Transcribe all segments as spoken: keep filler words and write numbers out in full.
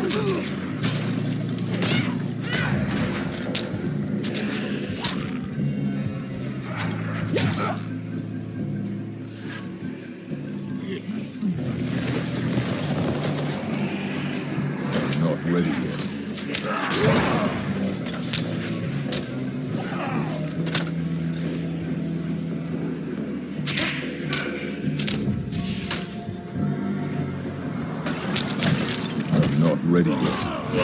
Not ready yet. Not ready yet.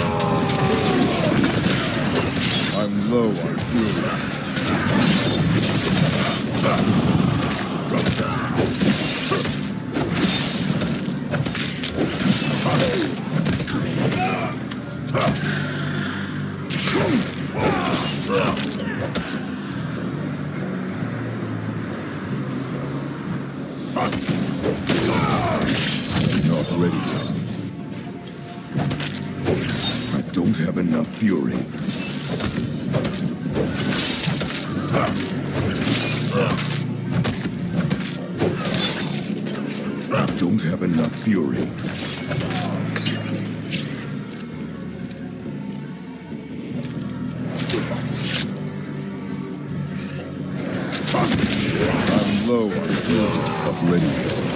I'm low on fury. Not ready yet. Don't have enough fury. Don't have enough fury. I'm low on fury, but ready.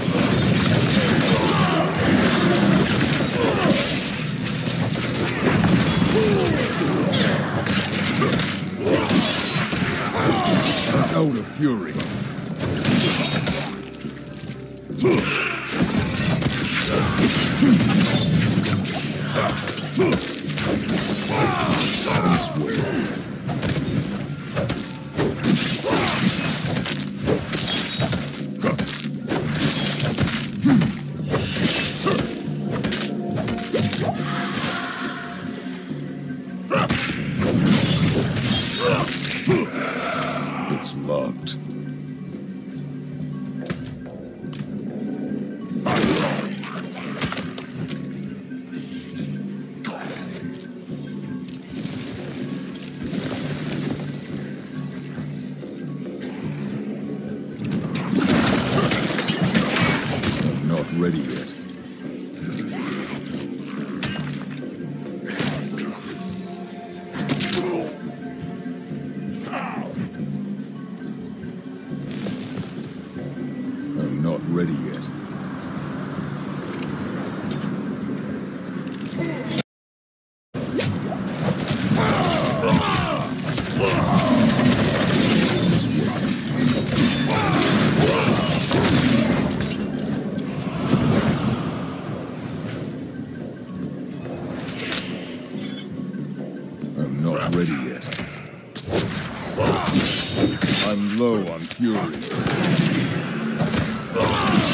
Out of fury. This way. It's locked. I'm not ready yet. I'm not ready yet. I'm not ready yet. I'm low on fury.